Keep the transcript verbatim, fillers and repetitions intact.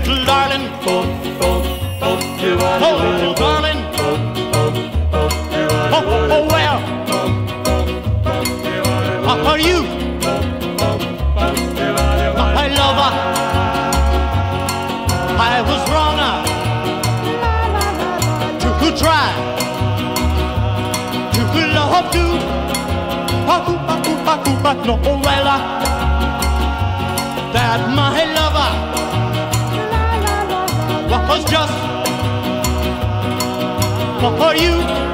darling, oh, darling, oh, oh, where are you, my lover? I was wrong to try to love you, but no, well, that my lover was just for you.